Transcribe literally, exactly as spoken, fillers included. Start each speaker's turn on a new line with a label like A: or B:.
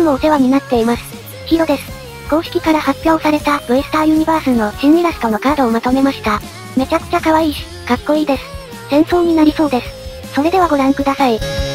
A: もお世話になっています。ヒロです。公式から発表された V スターユニバースの新イラストのカードをまとめました。めちゃくちゃ可愛いし、かっこいいです。戦争になりそうです。それではご覧ください。